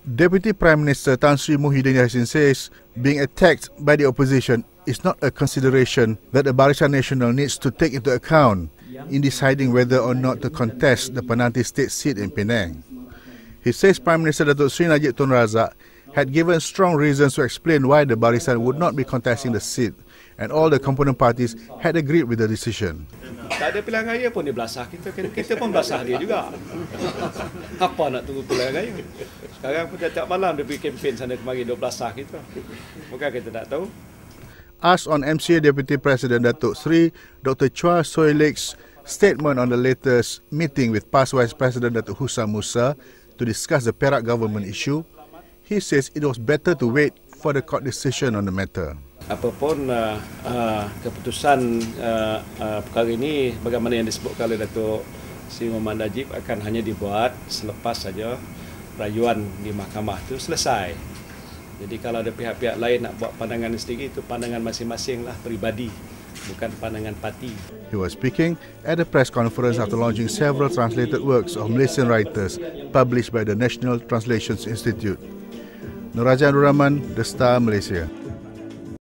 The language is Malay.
Deputy Prime Minister Tan Sri Muhyiddin Yassin says being attacked by the opposition is not a consideration that the Barisan Nasional needs to take into account in deciding whether or not to contest the Penanti state seat in Penang. He says Prime Minister Datuk Sri Najib Tun Razak had given strong reasons to explain why the Barisan would not be contesting the seat, and all the component parties had agreed with the decision. Tak ada pilihan raya pun dia belasah kita pun belasah dia juga. Apa nak tunggu pilihan raya? Sekarang pun tiap malam dia pergi kempen sana kemari dia belasah kita. Bukan kita tak tahu. Asked on MCA Deputy President Datuk Sri Dr. Chua Soy Lek's statement on the latest meeting with past Vice President Datuk Hussam Musa to discuss the Perak government issue, he says it was better to wait for the court decision on the matter. Apapun keputusan perkara ini, bagaimana yang disebutkan oleh Datuk Sri Muhammad Najib, akan hanya dibuat selepas saja rayuan di mahkamah itu selesai. Jadi kalau ada pihak-pihak lain nak buat pandangan sendiri, itu pandangan masing-masing lah, peribadi, bukan pandangan parti. He was speaking at a press conference after launching several translated works of Malaysian writers published by the National Translations Institute. Nur Raja Nur Rahman, The Star, Malaysia.